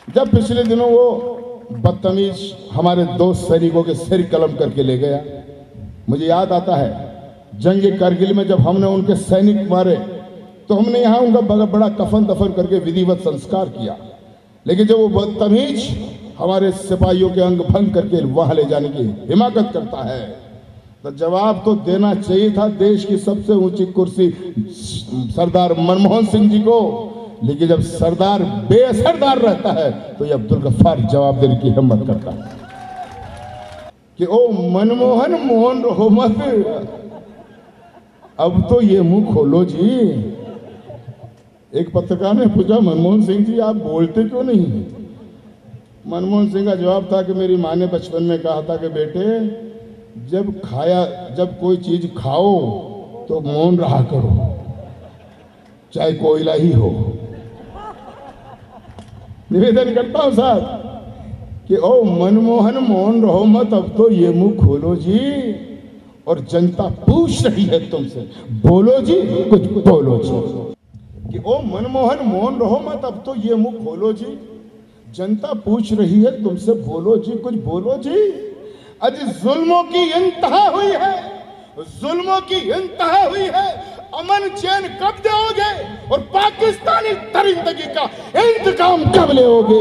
जब पिछले दिनों वो बदतमीज हमारे दोस्त सैनिकों के सिर कलम करके ले गया, मुझे याद आता है जंग करगिल में जब हमने उनके सैनिक मारे तो हमने यहाँ उनका बड़ा कफन दफन करके विधिवत संस्कार किया। लेकिन जब वो बदतमीज हमारे सिपाहियों के अंग भंग करके वहां ले जाने की हिमाकत करता है तो जवाब तो देना चाहिए था देश की सबसे ऊंची कुर्सी सरदार मनमोहन सिंह जी को। लेकिन जब सरदार बेसरदार रहता है तो ये अब्दुल गफ्फार जवाब देने की हिम्मत करता है कि ओ मनमोहन मोहन रहो मत, अब तो ये मुंह खोलो जी। एक पत्रकार ने पूछा, मनमोहन सिंह जी आप बोलते क्यों नहीं? मनमोहन सिंह का जवाब था कि मेरी माँ ने बचपन में कहा था कि बेटे जब कोई चीज खाओ तो मौन रहा करो, चाहे कोयला ही हो। निवेदन करता हूं साहब कि ओ मनमोहन मौन रहो मत, अब तो ये मुंह खोलो जी। और जनता पूछ रही है तुमसे, बोलो जी, कुछ बोलो जी। कि ओ मनमोहन मौन रहो मत, अब तो ये मुंह खोलो जी। जनता पूछ रही है तुमसे, बोलो जी, कुछ बोलो जी। आज जुल्मों की इंतहा हुई है, जुल्मों की इंतहा हुई है। अमन चैन कब दोगे और पाकिस्तानी दरिंदगी का इंतकाम कब लोगे?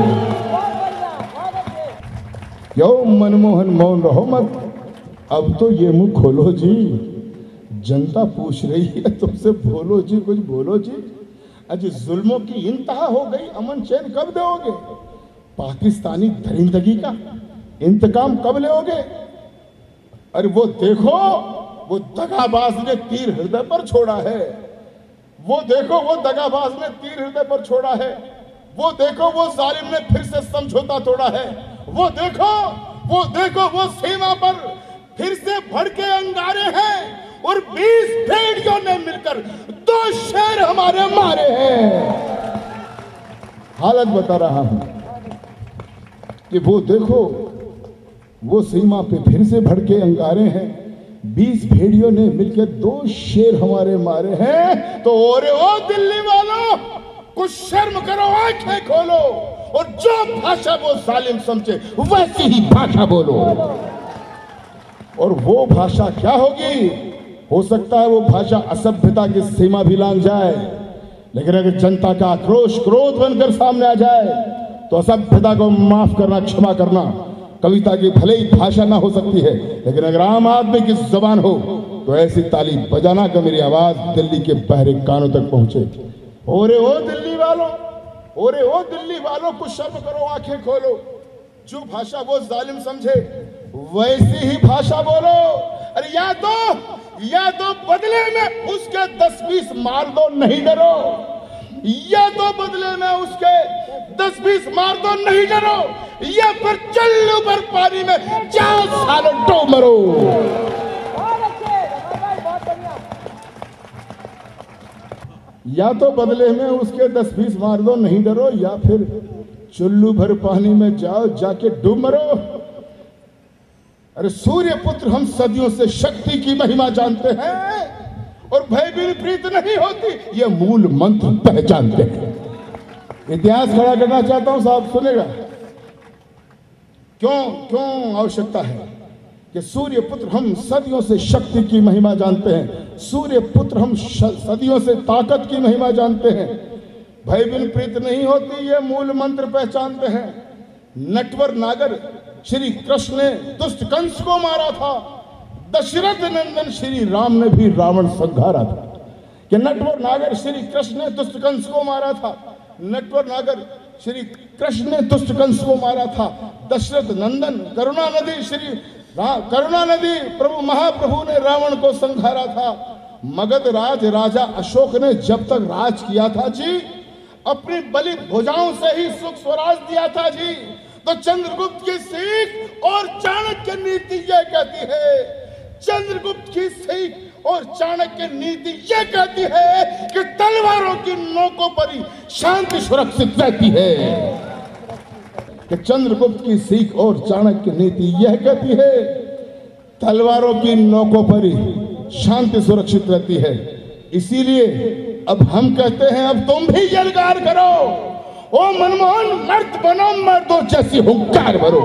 यो मनमोहन मौन रहो मत, अब तो ये मुंह खोलो जी। जनता पूछ रही है तुमसे, बोलो जी, कुछ बोलो जी। आज जुल्मों की इंतहा हो गई, अमन चैन कब दोगे? पाकिस्तानी दरिंदगी का इंतकाम कब लोगे? अरे वो देखो, वो दगाबाज ने तीर हृदय पर छोड़ा है। वो देखो, वो दगाबाज ने तीर हृदय पर छोड़ा है। वो देखो, वो जालिम ने फिर से समझौता तोड़ा है। वो देखो, वो देखो, वो सीमा पर फिर से भड़के अंगारे हैं और 20 भेड़ियों ने मिलकर 2 शेर हमारे मारे हैं। हालत बता रहा हूं कि वो देखो, वो सीमा पे फिर से भड़के अंगारे हैं, 20 भेड़ियों ने मिलकर 2 शेर हमारे मारे हैं। तो ओरे ओ दिल्ली वालों, कुछ शर्म करो, आंखें खोलो और जो भाषा वो जालिम समझे वैसी ही भाषा बोलो। और वो भाषा क्या होगी? हो सकता है वो भाषा असभ्यता की सीमा भी लांघ जाए, लेकिन अगर जनता का आक्रोश क्रोध बनकर सामने आ जाए तो असभ्यता को माफ करना, क्षमा करना कविता की भले ही भाषा ना हो सकती है, लेकिन अगर आम आदमी की जुबान हो तो ऐसी ताली बजाना कि मेरी आवाज दिल्ली के बहरे कानों तक पहुंचे। ओरे ओ दिल्ली वालों, ओरे ओ दिल्ली वालों, कुछ शर्म करो, आंखें खोलो। जो भाषा वो जालिम समझे वैसी ही भाषा बोलो। अरे या तो बदले में उसके 10-20 मार दो, नहीं डरो। या तो बदले में उसके 10-20 मार दो, नहीं डरो। या फिर चल्लू भर पानी में 4 साल डूब मरो। या तो बदले में उसके 10-20 मार दो, नहीं डरो, या फिर चुल्लू भर पानी में जाओ, जाके डूब मरो। अरे सूर्य पुत्र हम सदियों से शक्ति की महिमा जानते हैं और भय भी प्रीत नहीं होती, ये मूल मंत्र पहचानते हैं। इतिहास खड़ा करना चाहता हूं साहब, सुनेगा। क्यों आवश्यकता है कि सूर्य पुत्र हम सदियों से शक्ति की महिमा जानते हैं, सूर्य पुत्र हम सदियों से ताकत की महिमा जानते हैं, भय बिन प्रीत नहीं होती, ये मूल मंत्र पहचानते हैं। नटवर नागर श्री कृष्ण ने दुष्ट कंस को मारा था, दशरथ नंदन श्री राम ने भी रावण संघारा था। कि नटवर नागर श्री कृष्ण ने दुष्ट कंस को मारा था, नटवर नागर श्री कृष्ण ने दुष्ट कंस को मारा था। दशरथ नंदन करुणा नदी प्रभु महाप्रभु ने रावण को संघारा था। मगध राज राजा अशोक ने जब तक राज किया था जी, अपनी बलि भुजाओं से ही सुख स्वराज दिया था जी। तो चंद्रगुप्त की सीख और चाणक्य नीति यह कहती है, चंद्रगुप्त की सीख और चाणक्य नीति यह कहती है कि तलवारों की नोकों पर ही शांति सुरक्षित रहती है। कि चंद्रगुप्त की सीख और चाणक्य नीति यह कहती है, तलवारों की नोकों पर ही शांति सुरक्षित रहती है। इसीलिए अब हम कहते हैं, अब तुम भी यलगार करो ओ मनमोहन मर्द बनो, मर्दों जैसी हुंकार भरो।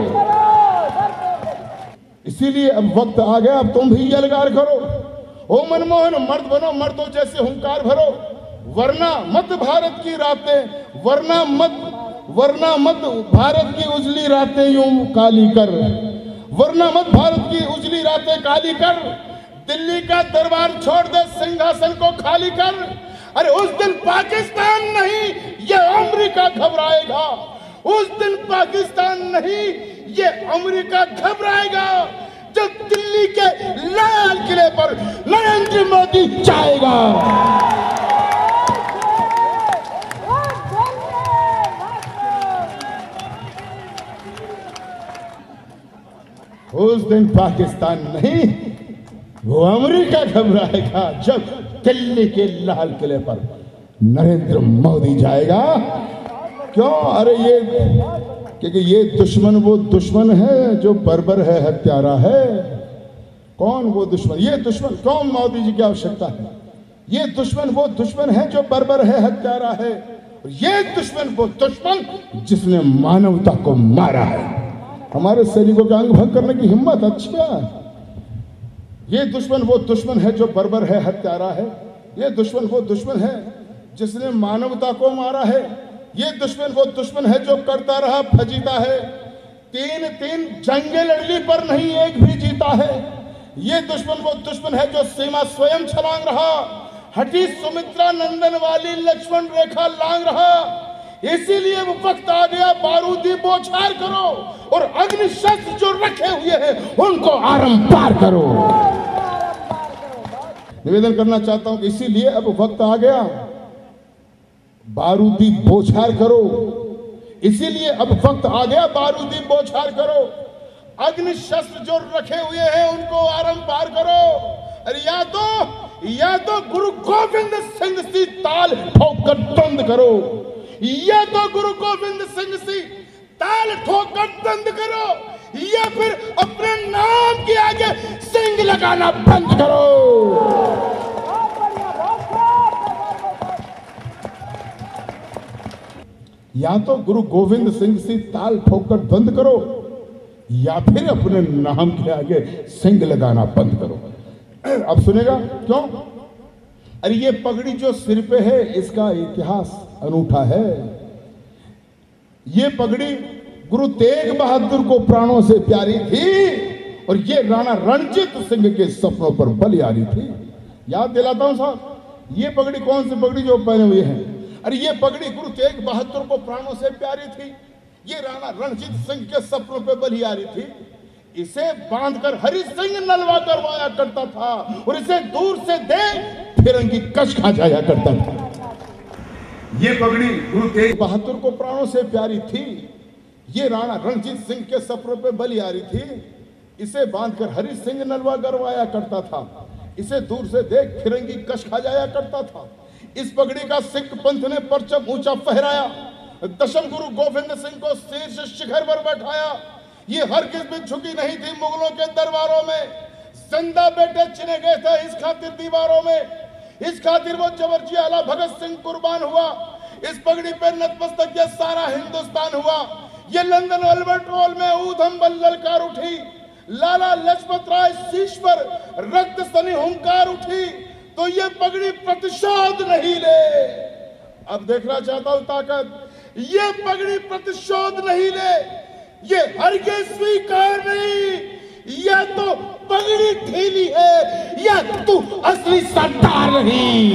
इसीलिए अब वक्त आ गया, अब तुम भी यलगार करो। ओ मनमोहन मर्द बनो, मर्दों जैसे हुंकार भरो, वरना मत भारत की रातें, वरना मत भारत की उजली रातें यूं काली कर, वरना मत भारत की उजली रातें काली कर, दिल्ली का दरबार छोड़ दे, सिंहासन को खाली कर। अरे उस दिन पाकिस्तान नहीं ये अमेरिका घबराएगा, उस दिन पाकिस्तान नहीं ये अमेरिका घबराएगा, जब दिल्ली के लाल किले पर नरेंद्र मोदी जाएगा। उस दिन पाकिस्तान नहीं वो अमेरिका घबराएगा, जब दिल्ली के लाल किले पर नरेंद्र मोदी जाएगा। क्यों? अरे ये क्योंकि ये दुश्मन वो दुश्मन है जो बर्बर है, हत्यारा है। कौन वो दुश्मन? ये दुश्मन कौन? मोदी जी की आवश्यकता है। ये दुश्मन वो दुश्मन है जो बर्बर है, हत्यारा है। ये दुश्मन वो दुश्मन जिसने मानवता को मारा है। हमारे सैनिकों के अंग भंग करने की हिम्मत। अच्छा, ये दुश्मन वो दुश्मन है जो बर्बर है, हत्यारा है। ये दुश्मन वो दुश्मन है जिसने मानवता को मारा है। ये दुश्मन वो दुश्मन है जो करता रहा फजीता है, तीन जंगें लड़ली पर नहीं एक भी जीता है। ये दुश्मन वो दुश्मन है जो सीमा स्वयं छलांग रहा, हटी सुमित्रा नंदन वाली लक्ष्मण रेखा लांग रहा। इसीलिए वो वक्त आ गया, बारूदी बौछार करो और अग्नि शस्त्र जो रखे हुए हैं उनको आरंपार करो। निवेदन करना चाहता हूं कि इसीलिए अब वक्त आ गया, बारूदी बौछार करो। इसीलिए अब वक्त आ गया, बारूदी बौछार करो, अग्नि शस्त्र जो रखे हुए हैं उनको आरंपार करो। अरे या तो गुरु गोविंद सिंह सी ताल ठोकर बंद करो, या तो गुरु गोविंद सिंह सी ताल ठोकर बंद करो, या फिर अपने नाम के आगे सिंह लगाना बंद करो। या तो गुरु गोविंद सिंह सी ताल ठोकर बंद करो, या फिर अपने नाम के आगे सिंह लगाना बंद करो। अब सुनेगा क्यों? अरे ये पगड़ी जो सिर पे है इसका इतिहास अनूठा है। ये पगड़ी गुरु तेग बहादुर को प्राणों से प्यारी थी और ये राणा रणजीत सिंह के सपनों पर बलियारी थी। याद दिलाता हूं साहब, ये पगड़ी कौन सी पगड़ी जो पहने हुए हैं? अरे ये पगड़ी गुरु तेग बहादुर को प्राणों से प्यारी थी, ये राणा रणजीत सिंह के सपनों पर बलियारी थी। इसे बांधकर हरि सिंह नलवा करवाया करता था और इसे दूर से देख फिरंगी कश खा जाया करता था। ये पगड़ी गुरु तेग बहादुर को प्राणों से प्यारी थी, ये राणा रणजीत सिंह के सपनों पे बलियारी थी। इसे बांधकर हरि सिंह नलवा करवाया करता था, इसे दूर से देख फिरंगी कश खा जाया करता था। इस पगड़ी का सिख पंथ ने परचम ऊंचा फहराया, दशम गुरु गोविंद सिंह को शीर्ष शिखर पर बैठाया। ये हरगिज़ भी झुकी नहीं थी मुगलों के दरबारों में, जिंदा बेटे चिने गए थे इस खातिर दीवारों में। इस खातिर वो जबरजी आला भगत सिंह कुर्बान हुआ, इस पगड़ी पे नतमस्तक ये सारा हिंदुस्तान हुआ। ये लंदन अल्बर्ट हॉल में ऊधम बल ललकार उठी, लाला लजपत राय शीश पर रक्त सनी हुंकार उठी, तो ये पगड़ी प्रतिशोध नहीं ले। अब देखना चाहता हूं ताकत, ये पगड़ी प्रतिशोध नहीं ले, ये हरगिज़ स्वीकार नहीं। या तो पगड़ी ढीली है या तू असली सरदार नहीं।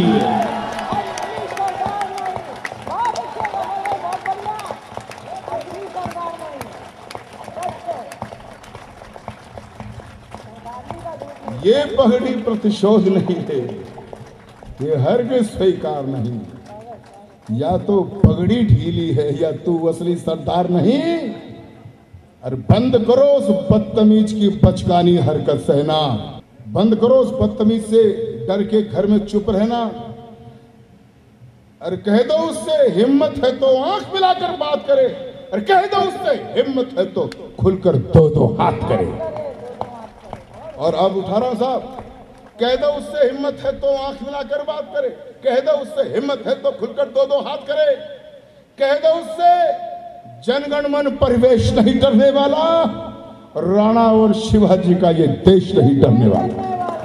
ये पगड़ी प्रतिशोध नहीं है, ये हरगिज़ स्वीकार नहीं। या तो पगड़ी ढीली है या तू असली सरदार नहीं। अरे बंद करो उस बदतमीज की बचकानी हरकत सहना, बंद करो उस बदतमीज से डर के घर में चुप रहना। अरे कह दो उससे हिम्मत है तो आंख मिलाकर बात करे, अरे कह दो उससे हिम्मत है तो खुलकर दो दो हाथ करे। और अब उठा रहा हूं साहब, कह दो उससे हिम्मत है तो आंख मिलाकर बात करे, कह दो उससे हिम्मत है तो खुलकर दो दो हाथ करे। कह दो उससे जनगण मन परिवेश नहीं डरने वाला, राणा और शिवाजी का ये देश नहीं डरने वाला।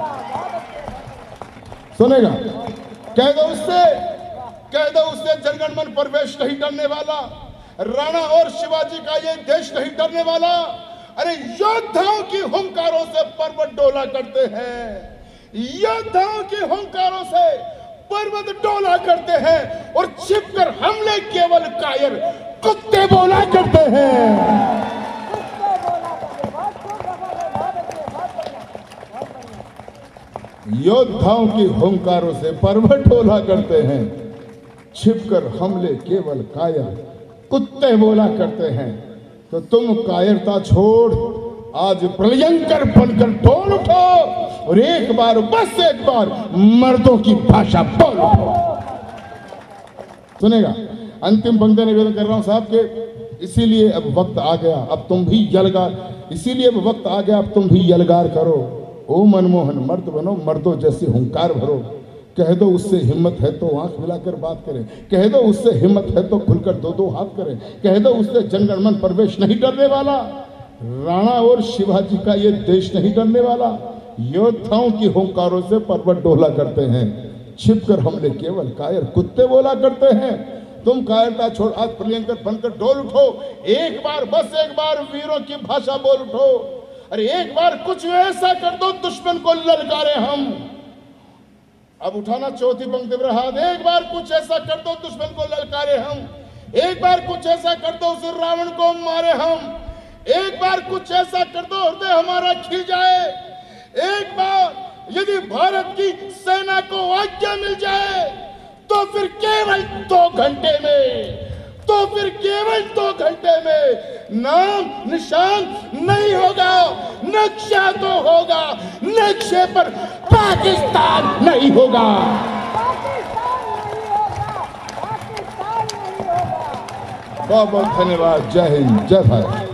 सुनेगा? कह दो उससे जनगण मन परिवेश नहीं डरने वाला, राणा और शिवाजी का ये देश नहीं डरने वाला। अरे योद्धाओं की हुंकारों से पर्वत डोला करते हैं, योद्धाओं की हुंकारों से पर्वत डोला करते हैं, और छिपकर हमले केवल कायर कुत्ते बोला करते हैं। योद्धाओं की हुंकारों से पर्वत डोला करते हैं, छिपकर हमले केवल कायर कुत्ते बोला करते हैं। तो तुम कायरता छोड़ आज प्रलयंकर बनकर डोल उठो, और एक बार, बस एक बार मर्दों की भाषा बोल उठो। सुनेगा? अंतिम पंक्ति निवेदन कर रहा हूं साहब के, इसीलिए अब वक्त आ गया, अब तुम भी यलगार, इसीलिए अब वक्त आ गया, अब तुम भी यलगार करो। ओ मनमोहन मर्द बनो, मर्दों जैसे हुंकार भरो। कह दो उससे हिम्मत है तो आंख मिलाकर बात करें, कह दो उससे हिम्मत है तो खुलकर दो दो हाथ करें, कह दो उससे जनगण मन परिवेश नहीं डरने वाला, राणा और शिवाजी का ये देश नहीं डरने वाला। योद्धाओं की हुंकारों से पर्वत डोला करते हैं, छिपकर हमले केवल कायर कुत्ते बोला करते हैं। तुम कायरता छोड़ आज प्रलयंकर बनकर डोल उठो, एक बार, बस एक बार वीरों की भाषा बोल उठो। अरे एक बार कुछ ऐसा कर दो दुश्मन को ललकारे हम। अब उठाना चौथी पंक्ति पर हाथ। एक बार कुछ ऐसा कर दो दुश्मन को ललकारे हम, एक बार कुछ ऐसा कर दो उस रावण को मारे हम, एक बार कुछ ऐसा कर दो हृदय हमारा खिल जाए। एक बार यदि भारत की सेना को आज्ञा मिल जाए तो फिर केवल 2 घंटे में, तो फिर केवल 2 घंटे में नाम निशान नहीं होगा, नक्शा तो होगा, नक्शे पर पाकिस्तान नहीं होगा। बहुत बहुत धन्यवाद। जय हिंद, जय भारत।